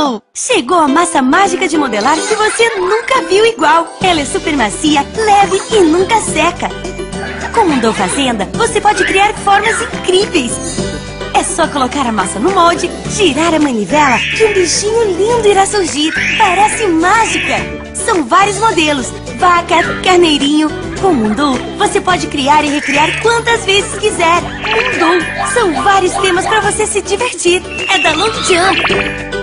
Mundu! Chegou a massa mágica de modelar que você nunca viu igual. Ela é super macia, leve e nunca seca. Com o Mundu Fazenda, você pode criar formas incríveis. É só colocar a massa no molde, girar a manivela que um bichinho lindo irá surgir. Parece mágica! São vários modelos, vaca, carneirinho. Com o Mundu, você pode criar e recriar quantas vezes quiser. Mundu, são vários temas para você se divertir. É da Long Jump.